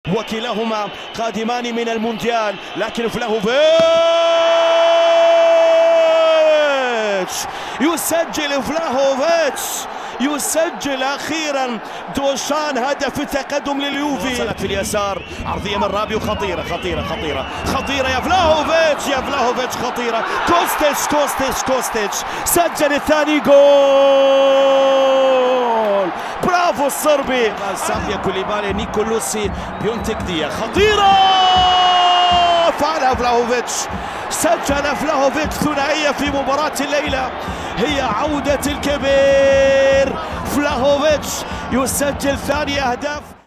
وكلاهما قادمان من المونديال، لكن فلاهوفيتش يسجل. فلاهوفيتش يسجل اخيرا. دوشان هدف التقدم لليوفي. وصلت في اليسار، عرضيه من رابيو، خطيره خطيره خطيره خطيره يا فلاهوفيتش، يا فلاهوفيتش خطيره. كوستيتش سجل الثاني جول. برافو الصربي. سامبيا كوليبالي، نيكولوسي، بيونتك ديا، خطيره فعلها فلاهوفيتش. سجل فلاهوفيتش ثنائيه في مباراه الليله، هي عوده الكبير. فلاهوفيتش يسجل ثاني اهداف.